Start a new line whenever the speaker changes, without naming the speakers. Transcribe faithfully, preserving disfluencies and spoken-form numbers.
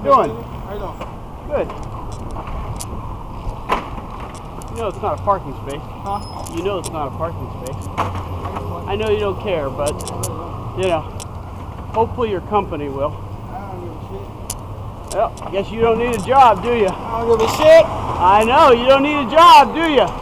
you doing?
How you doing?
Good. You know it's not a parking space.
Huh?
You know it's not a parking space. I know you don't care, but, you know, hopefully your company will.
I don't give a shit.
Well, I guess you don't need a job, do you?
I don't give a shit.
I know, you don't need a job, do you?